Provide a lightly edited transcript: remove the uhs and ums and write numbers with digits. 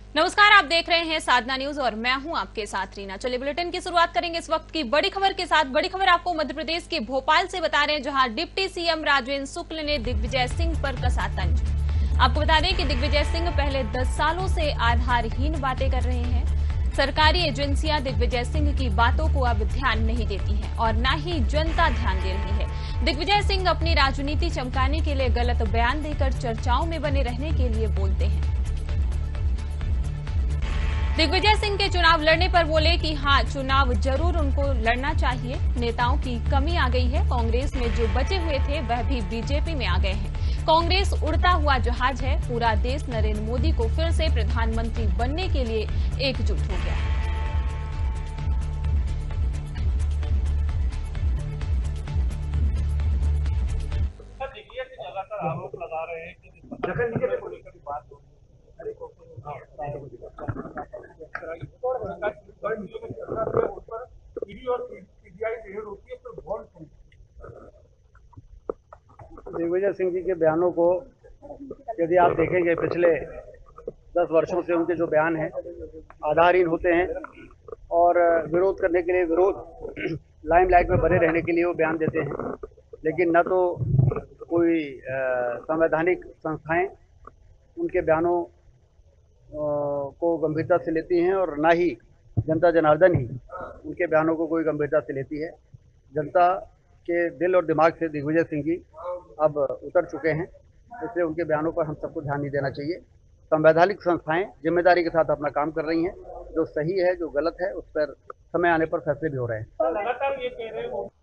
नमस्कार, आप देख रहे हैं साधना न्यूज और मैं हूं आपके साथ रीना। चलिए बुलेटिन की शुरुआत करेंगे इस वक्त की बड़ी खबर के साथ। बड़ी खबर आपको मध्य प्रदेश के भोपाल से बता रहे हैं, जहां डिप्टी सीएम राजवेंद्र शुक्ल ने दिग्विजय सिंह पर कसा तंज। आपको बता दें कि दिग्विजय सिंह पहले 10 सालों से आधारहीन बातें कर रहे हैं। सरकारी एजेंसियां दिग्विजय सिंह की बातों को अब ध्यान नहीं देती हैं और न ही जनता ध्यान दे रही है। दिग्विजय सिंह अपनी राजनीति चमकाने के लिए गलत बयान देकर चर्चाओं में बने रहने के लिए बोलते हैं। दिग्विजय सिंह के चुनाव लड़ने पर बोले कि हाँ, चुनाव जरूर उनको लड़ना चाहिए। नेताओं की कमी आ गई है। कांग्रेस में जो बचे हुए थे वह भी बीजेपी में आ गए हैं। कांग्रेस उड़ता हुआ जहाज है। पूरा देश नरेंद्र मोदी को फिर से प्रधानमंत्री बनने के लिए एकजुट हो गया है। लगातार आरोप लगा रहे हैं कि को लेकर बात हो दिग्विजय सिंह जी के बयानों को यदि आप देखेंगे, पिछले 10 वर्षों से उनके जो बयान हैं आधारहीन होते हैं और विरोध करने के लिए, विरोध लाइमलाइट में बने रहने के लिए वो बयान देते हैं। लेकिन न तो कोई संवैधानिक संस्थाएं उनके बयानों को गंभीरता से लेती हैं और ना ही जनता जनार्दन ही उनके बयानों को कोई गंभीरता से लेती है। जनता के दिल और दिमाग से दिग्विजय सिंह जी अब उतर चुके हैं, इसलिए उनके बयानों पर हम सबको ध्यान नहीं देना चाहिए। संवैधानिक संस्थाएं जिम्मेदारी के साथ अपना काम कर रही हैं। जो सही है, जो गलत है, उस पर समय आने पर फैसले भी हो रहे हैं। लगातार ये कह रहे हैं